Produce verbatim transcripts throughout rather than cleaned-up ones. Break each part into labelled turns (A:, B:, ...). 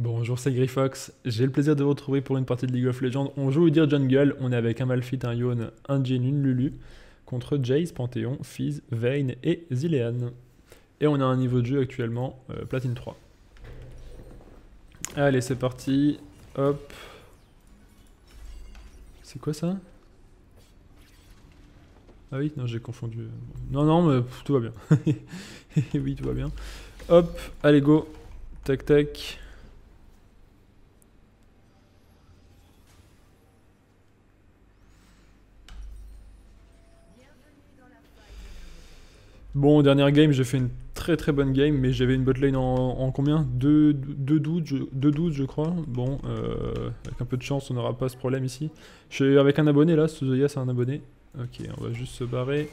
A: Bonjour, c'est Grifox. J'ai le plaisir de vous retrouver pour une partie de League of Legends. On joue Udyr Jungle, on est avec un Malphite, un Yone, un Jhin, une Lulu, contre Jayce, Panthéon, Fizz, Vayne et Zilean. Et on a un niveau de jeu actuellement, euh, Platine trois. Allez, c'est parti. Hop. C'est quoi ça? Ah oui, non, j'ai confondu. Non, non, mais pff, tout va bien. Oui, tout va bien. Hop, allez, go. Tac, tac. Bon, dernière game, j'ai fait une très très bonne game, mais j'avais une botlane en, en combien deux douze, je crois. Bon, euh, avec un peu de chance, on n'aura pas ce problème ici. Je suis avec un abonné là, Suzoya c'est un abonné. Ok, on va juste se barrer.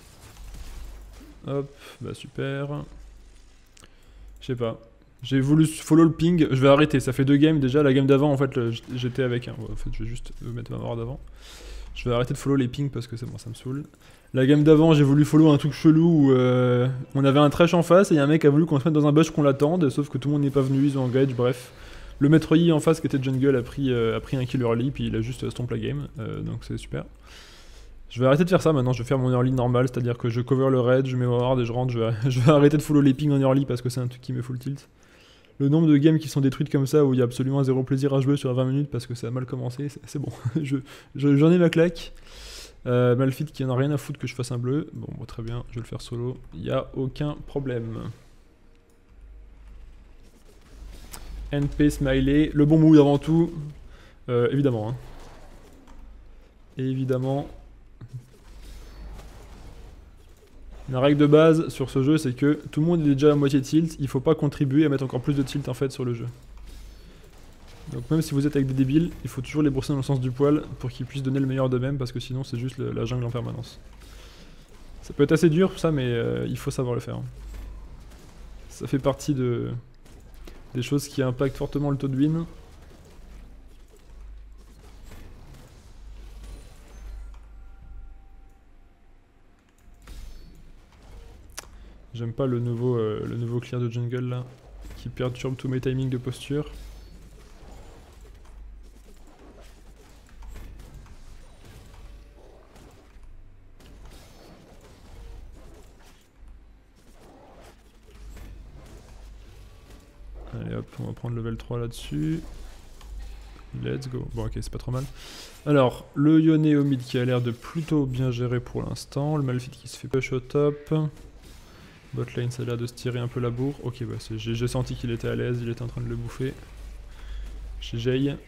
A: Hop, bah super. Je sais pas. J'ai voulu follow le ping, je vais arrêter, ça fait deux games déjà. La game d'avant, en fait, j'étais avec un. En fait, je vais juste mettre ma mort d'avant. Je vais arrêter de follow les pings parce que c'est bon, ça me saoule. La game d'avant, j'ai voulu follow un truc chelou où euh, on avait un trash en face et y a un mec a voulu qu'on se mette dans un bush qu'on l'attende, sauf que tout le monde n'est pas venu, ils ont engage, bref. Le maître Yi en face qui était jungle a pris, euh, a pris un kill early, puis il a juste stomp la game, euh, donc c'est super. Je vais arrêter de faire ça maintenant, je vais faire mon early normal, c'est-à-dire que je cover le raid, je mets mon ward et je rentre, je vais, je vais arrêter de follow les pings en early parce que c'est un truc qui me full tilt. Le nombre de games qui sont détruites comme ça où il y a absolument zéro plaisir à jouer sur vingt minutes parce que ça a mal commencé, c'est bon, j'en je, je, ai ma claque. Euh, Malphite qui en a rien à foutre que je fasse un bleu. Bon, bah, très bien, je vais le faire solo. Il n'y a aucun problème. N P smiley. Le bon mood avant tout. Euh, évidemment. Hein. Évidemment. La règle de base sur ce jeu, c'est que tout le monde est déjà à moitié tilt. Il faut pas contribuer à mettre encore plus de tilt en fait sur le jeu. Donc même si vous êtes avec des débiles, il faut toujours les brosser dans le sens du poil pour qu'ils puissent donner le meilleur d'eux-mêmes parce que sinon c'est juste le, la jungle en permanence. Ça peut être assez dur ça mais euh, il faut savoir le faire. Ça fait partie de des choses qui impactent fortement le taux de win. J'aime pas le nouveau, euh, le nouveau clear de jungle là, qui perturbe tous mes timings de posture. Allez hop, on va prendre level trois là-dessus. Let's go. Bon ok, c'est pas trop mal. Alors, le Yone au mid qui a l'air de plutôt bien gérer pour l'instant. Le Malphite qui se fait push au top. Botlane ça a l'air de se tirer un peu la bourre. Ok, bah j'ai senti qu'il était à l'aise, il était en train de le bouffer. Chez Jay.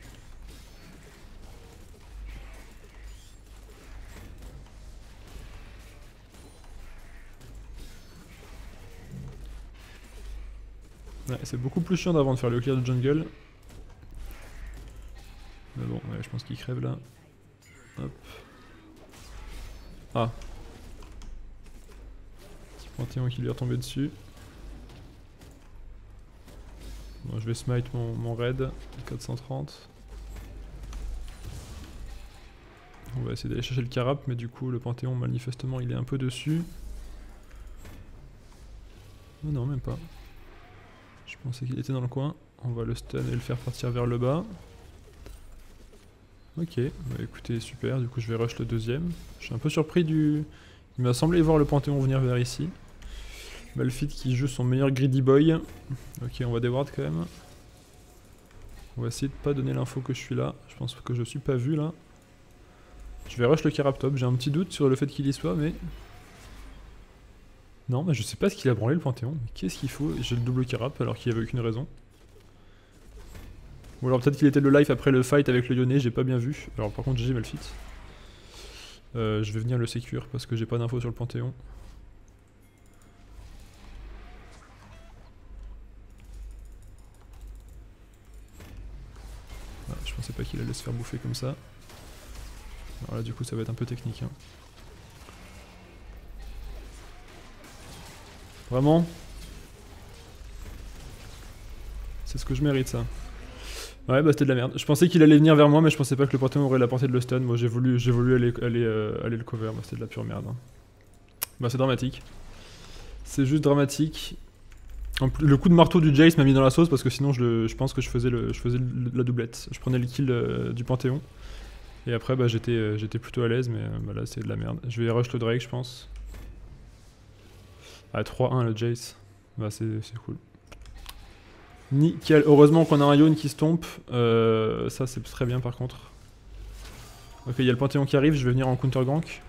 A: Ouais, c'est beaucoup plus chiant d'avant de faire le clear de jungle. Mais bon, ouais, je pense qu'il crève là. Hop. Ah. Petit Panthéon qui lui est retombé dessus. Bon, je vais smite mon, mon raid. quatre cent trente. On va essayer d'aller chercher le carap, mais du coup le Panthéon manifestement il est un peu dessus. Oh non, même pas. Je pensais qu'il était dans le coin. On va le stun et le faire partir vers le bas. Ok, bah écoutez, super, du coup je vais rush le deuxième. Je suis un peu surpris du... Il m'a semblé voir le Panthéon venir vers ici. Malphite qui joue son meilleur greedy boy. Ok, on va déward quand même. On va essayer de pas donner l'info que je suis là. Je pense que je suis pas vu là. Je vais rush le carap top, j'ai un petit doute sur le fait qu'il y soit, mais... Non, mais je sais pas ce qu'il a branlé le Panthéon. Qu'est-ce qu'il faut? J'ai le double carap alors qu'il n'y avait aucune raison. Ou alors peut-être qu'il était le life après le fight avec le Yone, j'ai pas bien vu. Alors par contre G G Malphite. Euh, je vais venir le sécure parce que j'ai pas d'infos sur le Panthéon. Ah, je pensais pas qu'il allait se faire bouffer comme ça. Alors là du coup ça va être un peu technique. Hein. Vraiment? C'est ce que je mérite ça. Ouais bah c'était de la merde. Je pensais qu'il allait venir vers moi mais je pensais pas que le Panthéon aurait la portée de le stun. Moi j'ai voulu, j'ai voulu aller, aller, euh, aller le cover, bah, c'était de la pure merde. Hein. Bah c'est dramatique. C'est juste dramatique. En plus, le coup de marteau du Jace m'a mis dans la sauce parce que sinon je, le, je pense que je faisais, le, je faisais le, la doublette. Je prenais le kill euh, du Panthéon. Et après bah, j'étais euh, j'étais plutôt à l'aise mais euh, bah, là c'est de la merde. Je vais rush le Drake je pense. Ah trois un le Jace. Bah c'est cool. Nickel. Heureusement qu'on a un Yone qui stomp. Euh, ça c'est très bien par contre. Ok il y a le Panthéon qui arrive, je vais venir en counter gank.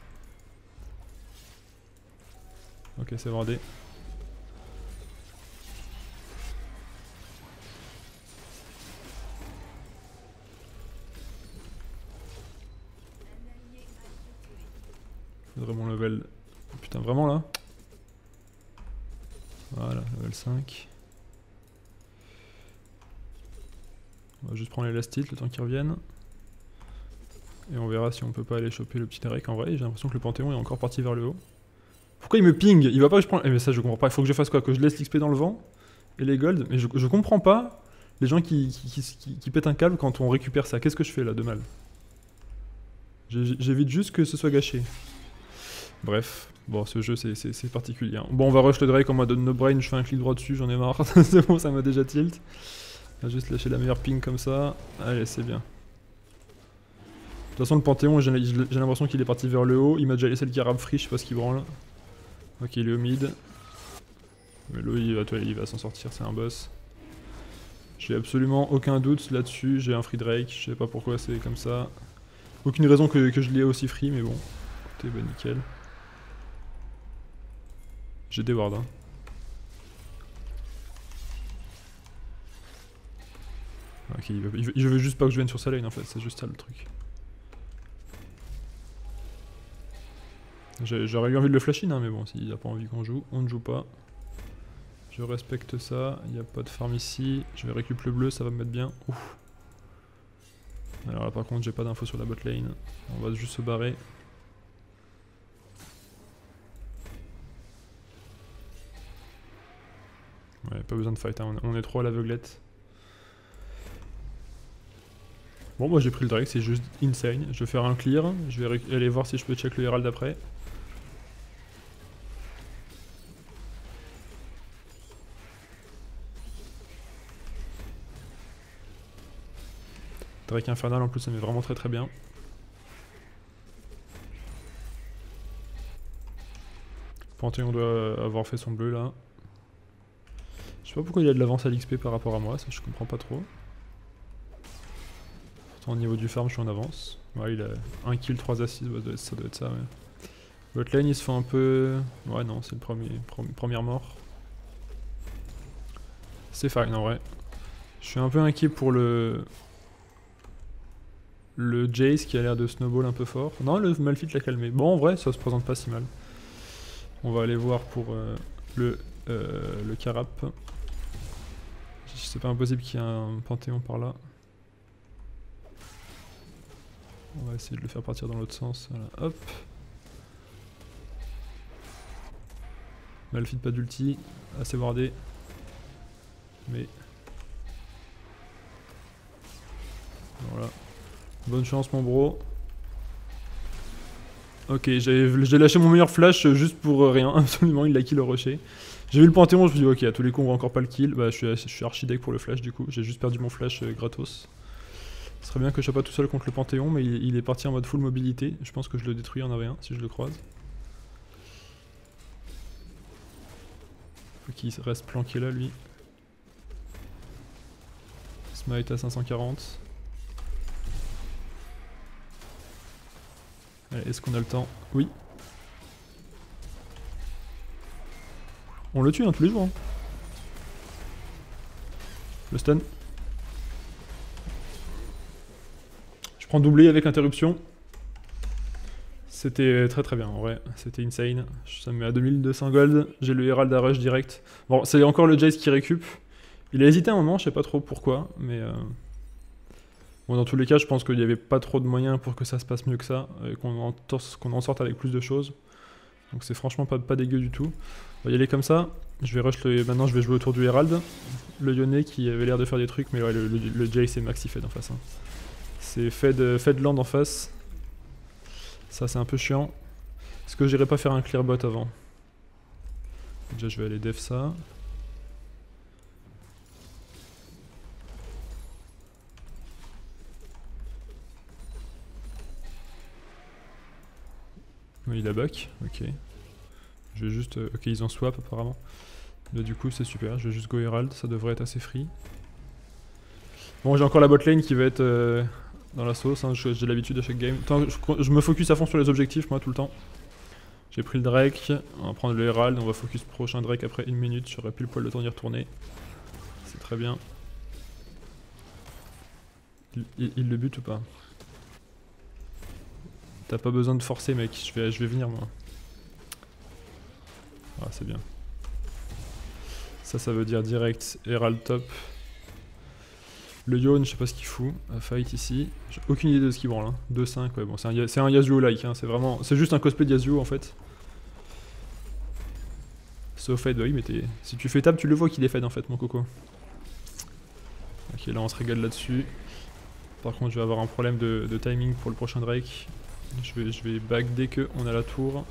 A: Ok c'est wardé. Faudrait mon level. Putain vraiment là. Voilà, level cinq. On va juste prendre l'élastique le temps qu'ils reviennent. Et on verra si on peut pas aller choper le petit Drake. En vrai, j'ai l'impression que le Panthéon est encore parti vers le haut. Pourquoi il me ping? Il va pas que je prenne... Eh mais ça je comprends pas, il faut que je fasse quoi? Que je laisse l'X P dans le vent? Et les golds? Mais je, je comprends pas les gens qui, qui, qui, qui, qui pètent un câble quand on récupère ça. Qu'est-ce que je fais là de mal? J'évite juste que ce soit gâché. Bref, bon ce jeu c'est particulier. Hein. Bon on va rush le Drake en mode no brain, je fais un clic droit dessus, j'en ai marre. C'est bon, ça m'a déjà tilt. On va juste lâcher la meilleure ping comme ça. Allez c'est bien. De toute façon le Panthéon j'ai l'impression qu'il est parti vers le haut. Il m'a déjà laissé le carab free, je sais pas ce qu'il branle. Ok il est au mid. Mais lui il va, il va s'en sortir, c'est un boss. J'ai absolument aucun doute là-dessus, j'ai un free Drake, je sais pas pourquoi c'est comme ça. Aucune raison que, que je l'ai aussi free mais bon. Écoutez bah nickel. J'ai des wards hein. Ok, il veut, il, veut, il veut juste pas que je vienne sur sa lane en fait, c'est juste ça le truc. J'aurais eu envie de le flash in hein, mais bon, s'il a pas envie qu'on joue, on ne joue pas. Je respecte ça, il n'y a pas de farm ici, je vais récup le bleu, ça va me mettre bien. Ouf. Alors là par contre j'ai pas d'infos sur la bot lane, on va juste se barrer. Ouais, pas besoin de fight, hein. On est trop à l'aveuglette. Bon, moi j'ai pris le Drake, c'est juste insane. Je vais faire un clear, je vais aller voir si je peux check le Herald après. Drake infernal en plus, ça met vraiment très très bien. Panthéon doit avoir fait son bleu là. Je sais pas pourquoi il a de l'avance à l'X P par rapport à moi, ça je comprends pas trop. Pourtant au niveau du farm je suis en avance. Ouais il a un kill, trois assists, ça doit être ça ouais. Votre lane il se fait un peu... Ouais non c'est le premier, premier, première mort. C'est fine en vrai. Je suis un peu inquiet pour le... Le Jace qui a l'air de snowball un peu fort. Non le Malphite l'a calmé. Bon en vrai ça se présente pas si mal. On va aller voir pour euh, le, euh, le Carap. C'est pas impossible qu'il y ait un Panthéon par là. On va essayer de le faire partir dans l'autre sens. Voilà. Hop. Malphite pas d'ulti. Assez wardé. Mais... Voilà. Bonne chance mon bro. Ok, j'ai lâché mon meilleur flash juste pour rien. Absolument, il a kill au rocher. J'ai vu le Panthéon, je me suis dit ok, à tous les coups on va encore pas le kill. Bah je suis, je suis archi deck pour le flash du coup. J'ai juste perdu mon flash euh, gratos. Ce serait bien que je sois pas tout seul contre le Panthéon, mais il, il est parti en mode full mobilité. Je pense que je le détruis en A V un si je le croise. Faut qu'il reste planqué là lui. Smite à cinq cent quarante. Allez, est-ce qu'on a le temps? Oui. On le tue hein, tous les jours. Hein. Le stun. Je prends doublé avec interruption. C'était très très bien en vrai, c'était insane. Ça me met à deux mille deux cents gold, j'ai le Herald à rush direct. Bon, c'est encore le Jace qui récup. Il a hésité un moment, je sais pas trop pourquoi, mais... Euh... Bon, dans tous les cas, je pense qu'il n'y avait pas trop de moyens pour que ça se passe mieux que ça, et qu'on en, qu'on en sorte avec plus de choses. Donc c'est franchement pas, pas dégueu du tout. On va y aller comme ça. Je vais rush le... Maintenant je vais jouer autour du Herald. Le Yone qui avait l'air de faire des trucs, mais ouais, le, le, le Jace et Maxi Fed en face. Hein. C'est Fed, Fed Land en face. Ça c'est un peu chiant. Est-ce que j'irai pas faire un clear bot avant? Déjà je vais aller def ça. Oui, il a back, ok. Je vais juste... Euh, ok, ils ont swap apparemment. Là, du coup, c'est super, je vais juste go Herald, ça devrait être assez free. Bon, j'ai encore la bot lane qui va être euh, dans la sauce, hein, j'ai l'habitude à chaque game. Attends, je, je me focus à fond sur les objectifs, moi, tout le temps. J'ai pris le Drake, on va prendre le Herald, on va focus prochain Drake après une minute, j'aurai plus le poil de temps d'y retourner. C'est très bien. Il, il, il le bute ou pas? T'as pas besoin de forcer, mec, je vais, je vais venir, moi. Ah, c'est bien. Ça, ça veut dire direct Herald top. Le Yone, je sais pas ce qu'il fout. Uh, fight ici. J'ai aucune idée de ce qu'il branle. Hein. deux cinq, ouais, bon, c'est un, un Yasuo-like. Hein. C'est vraiment. C'est juste un cosplay de Yasuo en fait. Sauf fade, bah oui, mais si tu fais table, tu le vois qu'il est fade en fait, mon coco. Ok, là on se régale là-dessus. Par contre, je vais avoir un problème de, de timing pour le prochain Drake. Je vais, je vais back dès qu'on a la tour.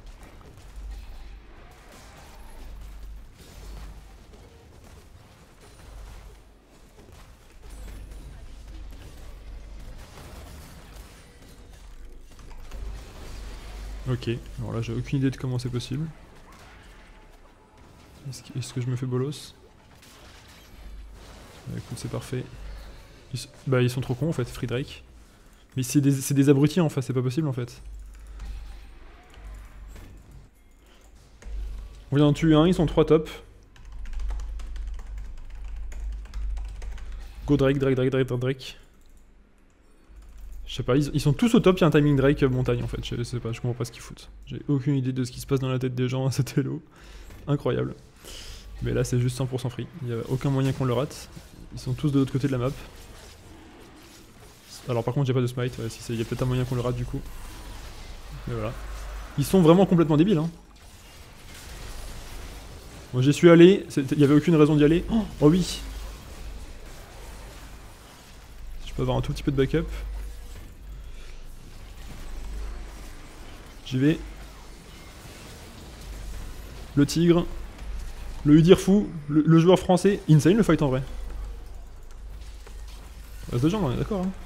A: Ok, alors là j'ai aucune idée de comment c'est possible. Est-ce que, est-ce que je me fais bolos? Bah écoute, c'est parfait. Ils, bah ils sont trop cons en fait, Free Drake. Mais c'est des, des abrutis en face, c'est pas possible en fait. On vient d'en tuer un, ils sont trois top. Go Drake, Drake, Drake, Drake, Drake. Je sais pas, ils, ils sont tous au top, il y a un timing Drake montagne en fait, je sais pas, je comprends pas ce qu'ils foutent. J'ai aucune idée de ce qui se passe dans la tête des gens à cet Elo. Incroyable. Mais là c'est juste cent pour cent free, il n'y a aucun moyen qu'on le rate. Ils sont tous de l'autre côté de la map. Alors par contre j'ai pas de smite, ouais, si il y a peut-être un moyen qu'on le rate du coup. Mais voilà. Ils sont vraiment complètement débiles hein. Moi j'y suis allé, il n'y avait aucune raison d'y aller. Oh, oh oui. Je peux avoir un tout petit peu de backup. J'y vais. Le tigre. Le Udir fou. Le, le joueur français. Insane le fight en vrai. Reste de gens, on est d'accord. Hein.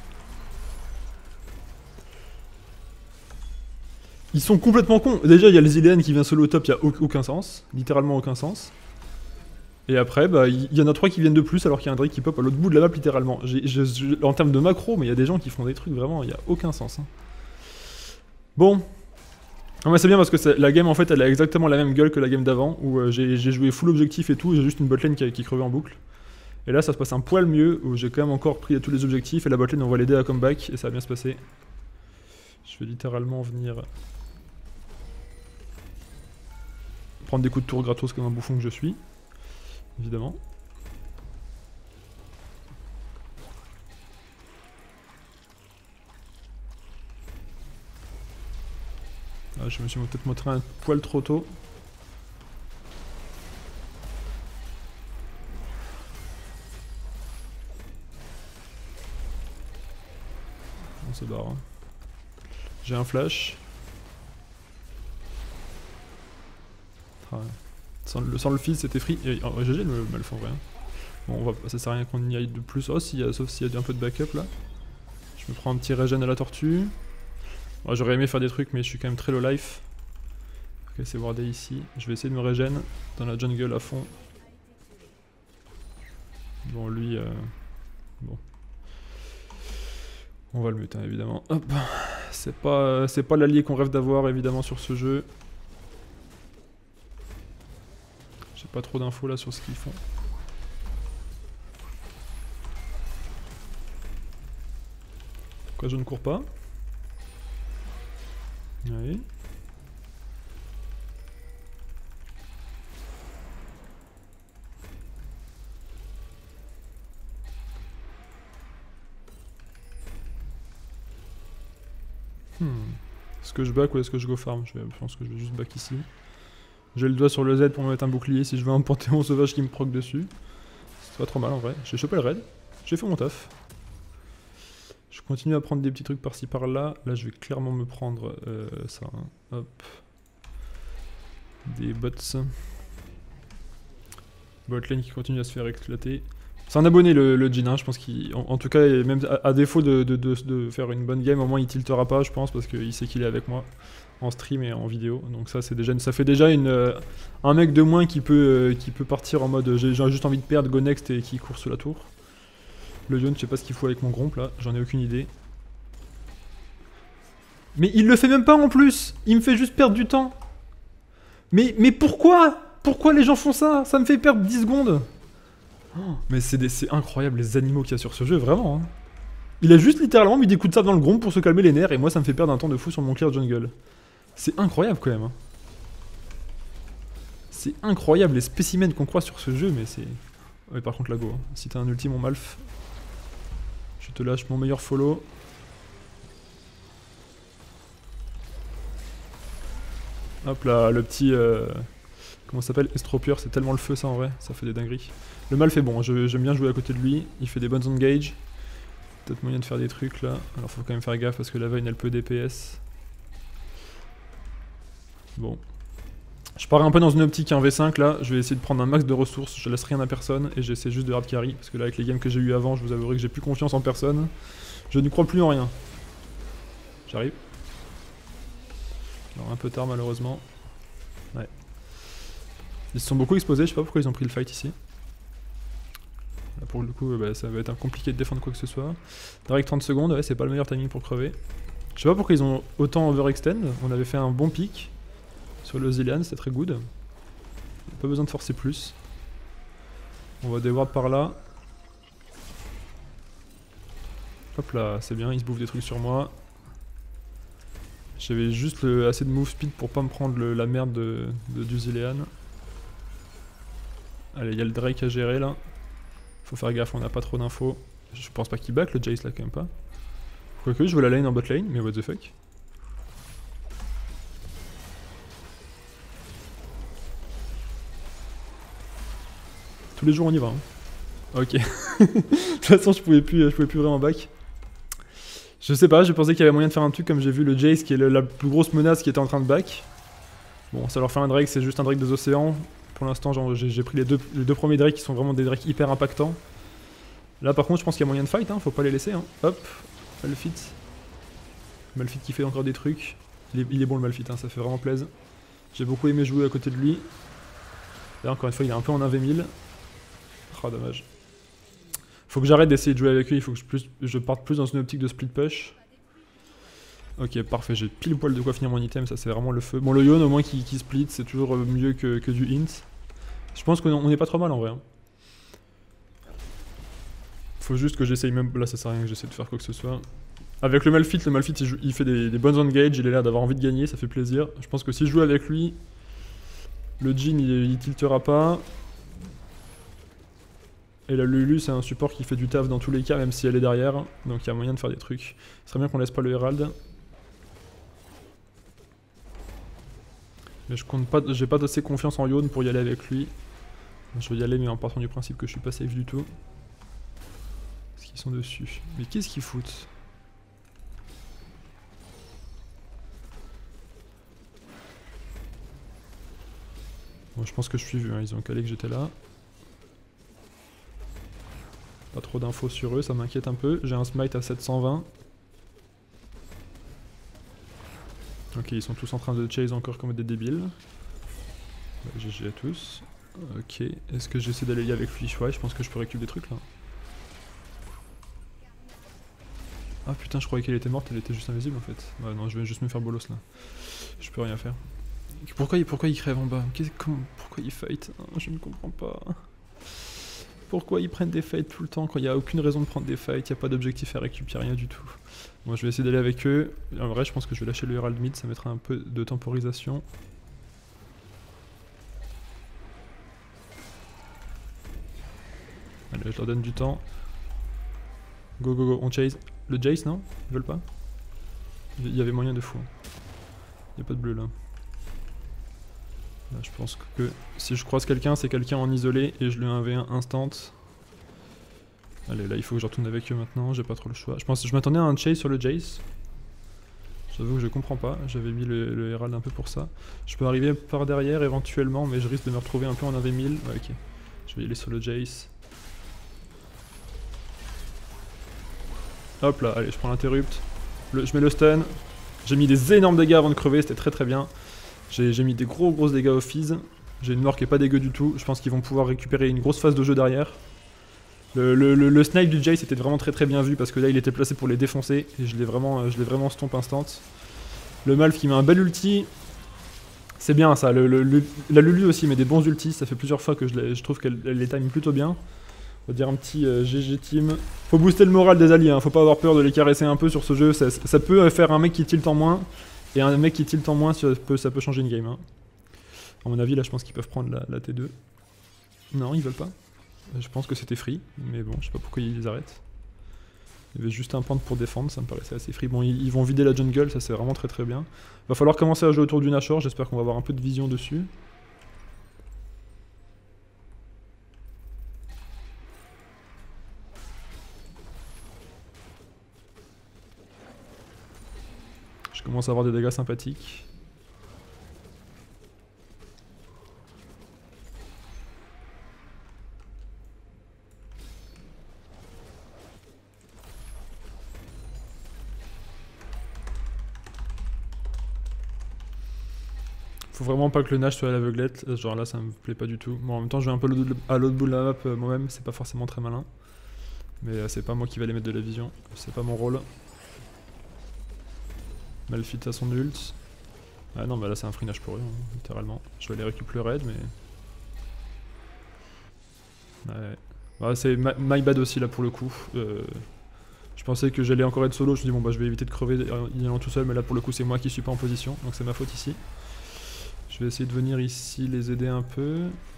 A: Ils sont complètement cons. Déjà, il y a le Zilean qui vient solo au top, il n'y a aucun sens. Littéralement aucun sens. Et après, bah, il y, y en a trois qui viennent de plus alors qu'il y a un Drake qui pop à l'autre bout de la map, littéralement. J'ai, j'ai, j'ai, en termes de macro, mais il y a des gens qui font des trucs vraiment, il n'y a aucun sens. Hein. Bon. Non mais c'est bien parce que la game en fait elle a exactement la même gueule que la game d'avant où euh, j'ai joué full objectif et tout, j'ai juste une botlane qui, qui crevait en boucle. Et là ça se passe un poil mieux où j'ai quand même encore pris tous les objectifs et la botlane on va l'aider à comeback et ça va bien se passer. Je vais littéralement venir prendre des coups de tour gratos comme un bouffon que je suis, évidemment. Ah, je me suis peut-être montré un poil trop tôt. On se barre. Hein. J'ai un flash. Ah ouais. Sans le, sans le fils, c'était free. Et, oh, G G le Malfon, vrai. Hein. Bon, on va, ça sert à rien qu'on y aille de plus. Oh, si, sauf s'il y a un peu de backup là. Je me prends un petit regen à la tortue. Oh, j'aurais aimé faire des trucs, mais je suis quand même très low life. Ok, c'est wardé ici. Je vais essayer de me regen dans la jungle à fond. Bon, lui... Euh... Bon. On va le muter, hein, évidemment. Hop. C'est pas, c'est pas l'allié qu'on rêve d'avoir, évidemment, sur ce jeu. J'ai pas trop d'infos là sur ce qu'ils font. Pourquoi je ne cours pas? Oui. Hmm. Est-ce que je back ou est-ce que je go farm? Je, vais, je pense que je vais juste back ici. J'ai le doigt sur le Z pour me mettre un bouclier si je veux un panthéon sauvage qui me proc dessus. C'est pas trop mal en vrai. J'ai chopé le raid. J'ai fait mon taf. Je continue à prendre des petits trucs par-ci par-là. Là, je vais clairement me prendre euh, ça. Hein. Hop. Des bots. Botlane qui continue à se faire éclater. C'est un abonné le, le Jin, hein, je pense qu'il... En, en tout cas, même à, à défaut de, de, de, de faire une bonne game, au moins il tiltera pas, je pense, parce qu'il sait qu'il est avec moi. en stream et en vidéo. Donc ça, c'est déjà, ça fait déjà une, euh, un mec de moins qui peut, euh, qui peut partir en mode j'ai juste envie de perdre, go next et qui court sous la tour. Le Yon, je sais pas ce qu'il faut avec mon gromp là, j'en ai aucune idée. Mais il le fait même pas en plus. Il me fait juste perdre du temps. Mais, mais pourquoi? Pourquoi les gens font ça? Ça me fait perdre dix secondes. Oh, mais c'est incroyable les animaux qu'il y a sur ce jeu, vraiment. Hein. Il a juste littéralement mis des coups de sable dans le gromp pour se calmer les nerfs et moi ça me fait perdre un temps de fou sur mon clear jungle. C'est incroyable quand même. Hein. C'est incroyable les spécimens qu'on croit sur ce jeu, mais c'est... Ouais, par contre, la go. Hein. Si t'as un ultime, mon Malf, je te lâche mon meilleur follow. Hop là, le petit... Euh... Comment ça s'appelle? Estropieur, c'est tellement le feu ça en vrai, ça fait des dingueries. Le Malf est bon, j'aime bien jouer à côté de lui, il fait des bonnes engage. Peut-être moyen de faire des trucs là. Alors faut quand même faire gaffe parce que la Vayne elle peut D P S. Bon. Je pars un peu dans une optique un V cinq là, je vais essayer de prendre un max de ressources, je laisse rien à personne et j'essaie juste de hard carry. Parce que là avec les games que j'ai eu avant, je vous avouerai que j'ai plus confiance en personne. Je ne crois plus en rien. J'arrive. Alors un peu tard malheureusement. Ouais. Ils se sont beaucoup exposés, je sais pas pourquoi ils ont pris le fight ici. Là, pour le coup, bah, ça va être compliqué de défendre quoi que ce soit. Direct trente secondes, ouais, c'est pas le meilleur timing pour crever. Je sais pas pourquoi ils ont autant overextend. On avait fait un bon pic sur le Zilean, c'était très good. Pas besoin de forcer plus. On va des wards par là. Hop là, c'est bien, ils se bouffent des trucs sur moi. J'avais juste le, assez de move speed pour pas me prendre le, la merde de, de, du Zilean. Allez, il y a le Drake à gérer là. Faut faire gaffe, on n'a pas trop d'infos. Je pense pas qu'il back le Jace là quand même pas. Quoique je veux la lane en bot lane, mais what the fuck. Tous les jours on y va. Hein. Ok. De toute façon je pouvais plus, je pouvais plus vraiment back. Je sais pas, je pensais qu'il y avait moyen de faire un truc comme j'ai vu le Jace qui est le, la plus grosse menace qui était en train de back. Bon, ça leur fait un Drake, c'est juste un Drake des océans. Pour l'instant, j'ai pris les deux, les deux premiers Drakes qui sont vraiment des Drakes hyper impactants. Là, par contre, je pense qu'il y a moyen de fight, hein, faut pas les laisser. Hein. Hop, Malphite. Malphite qui fait encore des trucs. Il est, il est bon le Malphite, hein, ça fait vraiment plaisir. J'ai beaucoup aimé jouer à côté de lui. Là, encore une fois, il est un peu en un v mille. Oh, dommage. Faut que j'arrête d'essayer de jouer avec lui, il faut que je, plus, je parte plus dans une optique de split push. Ok, parfait, j'ai pile poil de quoi finir mon item, ça c'est vraiment le feu. Bon, le Yon au moins qui, qui split, c'est toujours mieux que, que du int. Je pense qu'on est pas trop mal en vrai. Hein. Faut juste que j'essaye même... Là ça sert à rien que j'essaie de faire quoi que ce soit. Avec le Malphite, le Malphite il, joue, il fait des, des bonnes engage, il a l'air d'avoir envie de gagner, ça fait plaisir. Je pense que si je joue avec lui, le Jhin il, il tiltera pas. Et la Lulu c'est un support qui fait du taf dans tous les cas, même si elle est derrière. Donc il y a moyen de faire des trucs. Ce serait bien qu'on laisse pas le Herald. Mais je compte pas, j'ai pas assez confiance en Yon pour y aller avec lui. Je vais y aller mais en partant du principe que je suis pas safe du tout. Parce qu'ils sont dessus. Mais qu'est-ce qu'ils foutent? Bon, je pense que je suis vu, hein. Ils ont calé que j'étais là. Pas trop d'infos sur eux, ça m'inquiète un peu. J'ai un smite à sept cent vingt. Ok, ils sont tous en train de chase encore comme des débiles. Bah, G G à tous. Ok, est-ce que j'essaie d'aller avec lui? Ouais, je pense que je peux récupérer des trucs là. Ah putain, je croyais qu'elle était morte, elle était juste invisible en fait. Ouais, non, je vais juste me faire bolos là. Je peux rien faire. Pourquoi il, pourquoi il crève en bas? Comment, pourquoi il fight? Je ne comprends pas. Pourquoi ils prennent des fights tout le temps quand il n'y a aucune raison de prendre des fights, il n'y a pas d'objectif à récupérer, rien du tout. Bon, je vais essayer d'aller avec eux. En vrai, je pense que je vais lâcher le Herald mid, ça mettra un peu de temporisation. Allez, je leur donne du temps. Go, go, go, on chase. Le Jace, non? Ils veulent pas? Il y avait moyen de fou. Il n'y a pas de bleu là. Là, je pense que si je croise quelqu'un, c'est quelqu'un en isolé et je lui un v un instant. Allez, là il faut que je retourne avec eux maintenant, j'ai pas trop le choix. Je pense que je m'attendais à un chase sur le Jace. J'avoue que je comprends pas, j'avais mis le, le Herald un peu pour ça. Je peux arriver par derrière éventuellement, mais je risque de me retrouver un peu en un v mille. Ouais, ok, je vais y aller sur le Jace. Hop là, allez, je prends l'interrupt. Je mets le stun. J'ai mis des énormes dégâts avant de crever, c'était très très bien. J'ai mis des gros gros dégâts au Fizz. J'ai une mort qui est pas dégueu du tout. Je pense qu'ils vont pouvoir récupérer une grosse phase de jeu derrière. Le, le, le, le snipe du Jace était vraiment très très bien vu parce que là il était placé pour les défoncer. Et je l'ai vraiment, je l'ai vraiment stomp instant. Le Malf qui met un bel ulti. C'est bien ça. Le, le, le, la Lulu aussi met des bons ultis. Ça fait plusieurs fois que je, je trouve qu'elle les time plutôt bien. On va dire un petit euh, G G team. Faut booster le moral des alliés, hein. Faut pas avoir peur de les caresser un peu sur ce jeu. Ça, ça peut faire un mec qui tilt en moins. Et un mec qui tilt en moins, ça peut, ça peut changer une game. Hein. À mon avis, là, je pense qu'ils peuvent prendre la, la T deux. Non, ils veulent pas. Je pense que c'était free, mais bon, je sais pas pourquoi ils les arrêtent. Il y avait juste un point pour défendre, ça me paraissait assez free. Bon, ils, ils vont vider la jungle, ça c'est vraiment très très bien. Va falloir commencer à jouer autour du Nashor, j'espère qu'on va avoir un peu de vision dessus. Je commence à avoir des dégâts sympathiques. Faut vraiment pas que le Nash soit à l'aveuglette, genre là ça me plaît pas du tout. Bon en même temps je vais un peu à l'autre bout de la map euh, moi-même, c'est pas forcément très malin. Mais euh, c'est pas moi qui vais aller mettre de la vision, c'est pas mon rôle. Malphite à son ult. Ah non bah là c'est un free Nash pour eux, hein, littéralement. Je vais aller récupérer le raid mais... Ouais, ouais c'est my bad aussi là pour le coup. Euh... Je pensais que j'allais encore être solo, je me dis bon bah je vais éviter de crever y allant tout seul, mais là pour le coup c'est moi qui suis pas en position, donc c'est ma faute ici. Je vais essayer de venir ici les aider un peu.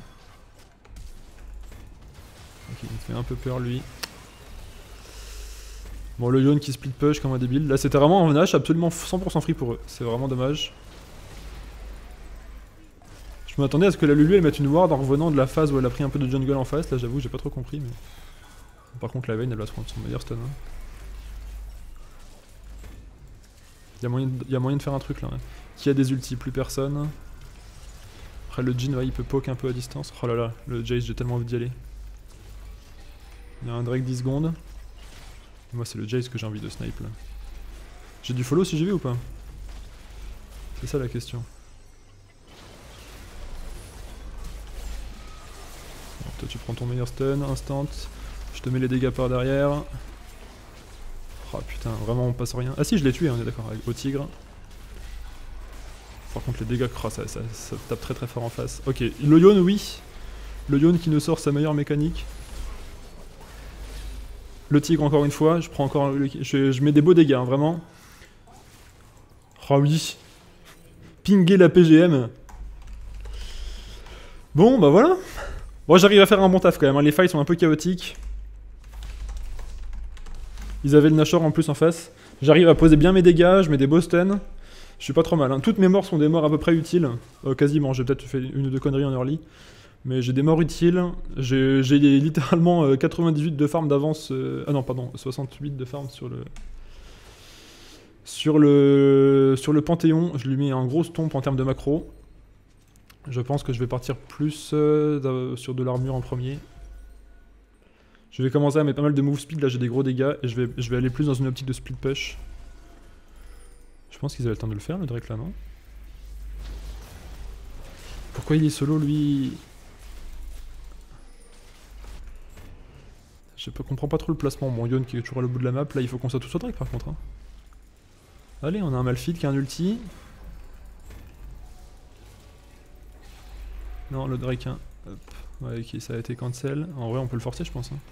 A: Ok, il me fait un peu peur lui. Bon, le Yone qui split push comme un débile. Là, c'était vraiment un Nash absolument cent pour cent free pour eux. C'est vraiment dommage. Je m'attendais à ce que la Lulu elle mette une ward en revenant de la phase où elle a pris un peu de jungle en face. Là, j'avoue, j'ai pas trop compris. Mais... Par contre, la Vayne elle va se prendre son meilleur stun. Hein. Il y a moyen de, il y a moyen de faire un truc là. Hein. Qui a des ultis? Plus personne. Après le Jhin, ouais, il peut poke un peu à distance. Oh là là, le Jace, j'ai tellement envie d'y aller. Il y a un Drake dix secondes. Moi c'est le Jace que j'ai envie de snipe là. J'ai du follow si j'y vais ou pas? C'est ça la question. Bon, toi tu prends ton meilleur stun, instant. Je te mets les dégâts par derrière. Oh putain, vraiment on passe rien. Ah si je l'ai tué, on est d'accord, au tigre. Par contre les dégâts, oh, ça, ça, ça tape très très fort en face. Ok, le Yone oui. Le Yone qui nous sort sa meilleure mécanique. Le tigre encore une fois, je prends encore le... je, je mets des beaux dégâts, hein, vraiment. Oh oui. Pinguer la P G M. Bon bah voilà. Bon j'arrive à faire un bon taf quand même, hein. Les fights sont un peu chaotiques. Ils avaient le Nashor en plus en face. J'arrive à poser bien mes dégâts, je mets des beaux stuns. Je suis pas trop mal, hein. Toutes mes morts sont des morts à peu près utiles. Euh, quasiment, j'ai peut-être fait une ou deux conneries en early. Mais j'ai des morts utiles. J'ai littéralement euh, quatre-vingt-dix-huit de farm d'avance. Euh... Ah non, pardon, soixante-huit de farm sur le... Sur le... Sur le Panthéon. Je lui mets un gros stomp en termes de macro. Je pense que je vais partir plus euh, sur de l'armure en premier. Je vais commencer à mettre pas mal de move speed, là j'ai des gros dégâts. Et je vais, je vais aller plus dans une optique de split push. Je pense qu'ils avaient le temps de le faire, le Drake là, non? Pourquoi il est solo, lui? Je comprends pas trop le placement. Bon, Yone qui est toujours à l'autre bout de la map. Là, il faut qu'on soit tous au Drake, par contre. Hein. Allez, on a un Malphite qui a un ulti. Non, le Drake, hein. Hop. Ouais, ok, ça a été cancel. En vrai, on peut le forcer, je pense. Hein.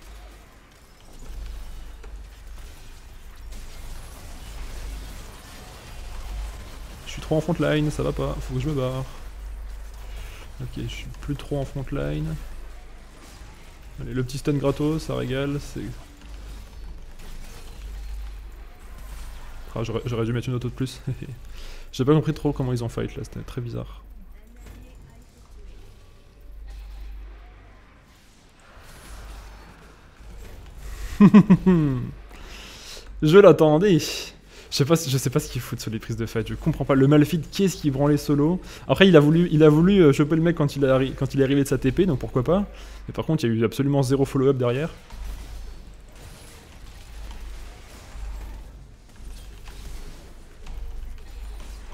A: Je suis trop en front line, ça va pas. Faut que je me barre. Ok, je suis plus trop en front line. Allez, le petit stun gratos, ça régale. C'est. Ah, j'aurais dû mettre une auto de plus. J'ai pas compris trop comment ils ont fight là, c'était très bizarre. Je l'attendais. Je sais pas, je sais pas ce qu'il fout sur les prises de fight, je comprends pas. Le Malphite, qui est-ce qui branlait solo? Après, il a voulu, il a voulu euh, choper le mec quand il, a, quand il est arrivé de sa T P, donc pourquoi pas. Mais par contre, il y a eu absolument zéro follow-up derrière.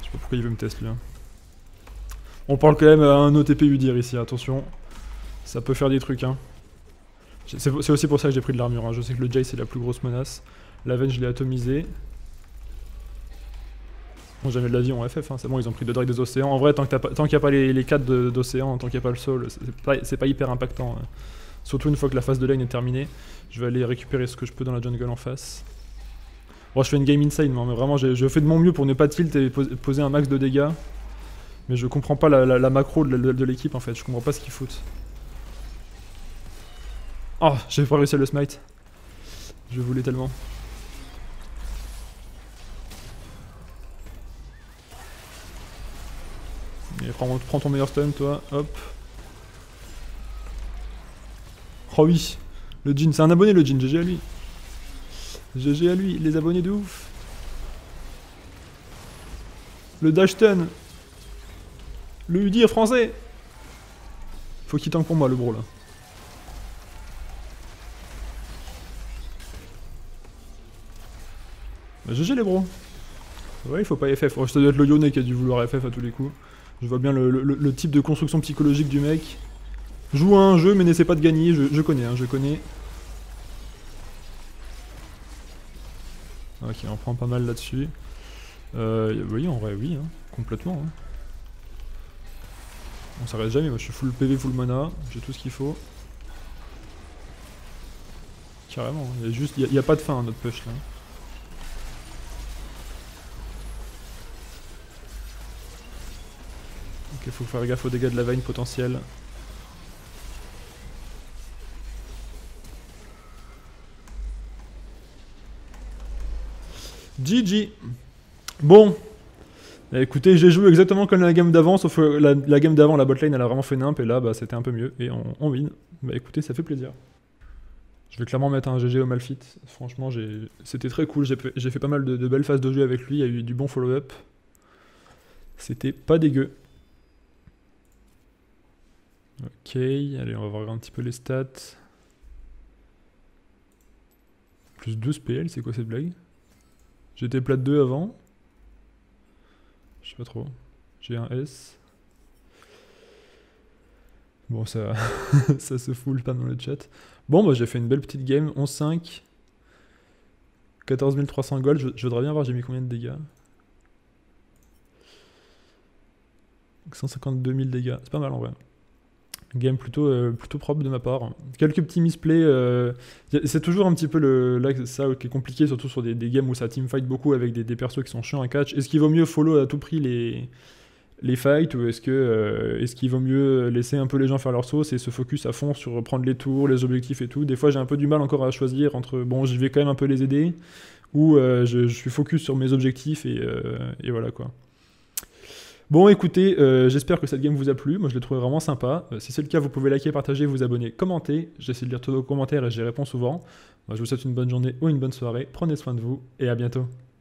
A: sais pas pourquoi il veut me tester lui. Hein. On parle quand même à un O T P Udyr ici, attention. Ça peut faire des trucs, hein. C'est aussi pour ça que j'ai pris de l'armure, hein. Je sais que le Jay c'est la plus grosse menace. La veine je l'ai atomisé. Bon, jamais de la vie en F F, hein. C'est bon, ils ont pris deux Drakes des océans. En vrai, tant qu'il n'y a pas les, les quatre d'océan, tant qu'il n'y a pas le sol, c'est pas, pas hyper impactant. Hein. Surtout une fois que la phase de lane est terminée. Je vais aller récupérer ce que je peux dans la jungle en face. Bon, je fais une game insane, mais vraiment, je fais de mon mieux pour ne pas tilt et poser un max de dégâts. Mais je comprends pas la, la, la macro de, de, de l'équipe en fait, je comprends pas ce qu'ils foutent. Oh, j'ai pas réussi à le smite. Je voulais tellement. Et prends, prends ton meilleur stun toi, hop. Oh oui, le Jhin, c'est un abonné le Jhin, G G à lui. G G à lui, les abonnés de ouf. Le dash stun. Le Udyr français. Faut qu'il tank pour moi le bro là. Bah G G les bros. Ouais il faut pas F F, oh, ça doit être le Yone qui a dû vouloir F F à tous les coups. Je vois bien le, le, le type de construction psychologique du mec. Joue à un jeu mais n'essaie pas de gagner, je, je connais, hein, je connais. Ok, on prend pas mal là-dessus. Euh, oui, en vrai, oui, hein, complètement. Hein. On s'arrête jamais, moi je suis full P V, full mana, j'ai tout ce qu'il faut. Carrément, il y a juste, il n'y a, a pas de fin à notre push là. Ok, faut faire gaffe aux dégâts de la veine potentielle. G G. Bon. Bah, écoutez, j'ai joué exactement comme la game d'avant, sauf que la, la game d'avant, la botlane, elle a vraiment fait nimp, et là, bah, c'était un peu mieux, et on, on win. Bah écoutez, ça fait plaisir. Je vais clairement mettre un G G au Malphite. Franchement, c'était très cool, j'ai fait pas mal de, de belles phases de jeu avec lui, il y a eu du bon follow-up. C'était pas dégueu. Ok, allez, on va voir un petit peu les stats. Plus douze P L, c'est quoi cette blague? J'étais plat deux avant. Je sais pas trop. J'ai un S. Bon, ça, ça se fout pas dans le chat. Bon, bah j'ai fait une belle petite game. onze cinq. quatorze mille trois cents gold. Je, je voudrais bien voir j'ai mis combien de dégâts. cent cinquante-deux mille dégâts. C'est pas mal en vrai. Game plutôt, euh, plutôt propre de ma part. Quelques petits misplays. Euh, c'est toujours un petit peu le, là, ça qui est compliqué, surtout sur des, des games où ça teamfight beaucoup avec des, des persos qui sont chiants à catch. Est-ce qu'il vaut mieux follow à tout prix les, les fights ou est-ce que euh, est-ce qu'il vaut mieux laisser un peu les gens faire leur sauce et se focus à fond sur prendre les tours, les objectifs et tout? Des fois j'ai un peu du mal encore à choisir entre bon je vais quand même un peu les aider ou euh, je, je suis focus sur mes objectifs et, euh, et voilà quoi. Bon écoutez, euh, j'espère que cette game vous a plu, moi je l'ai trouvé vraiment sympa. Euh, si c'est le cas, vous pouvez liker, partager, vous abonner, commenter. J'essaie de lire tous vos commentaires et j'y réponds souvent. Moi, je vous souhaite une bonne journée ou une bonne soirée, prenez soin de vous et à bientôt.